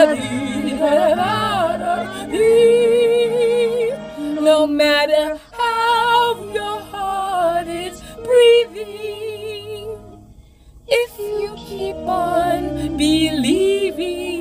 No matter how your heart is breathing, if you keep on believing,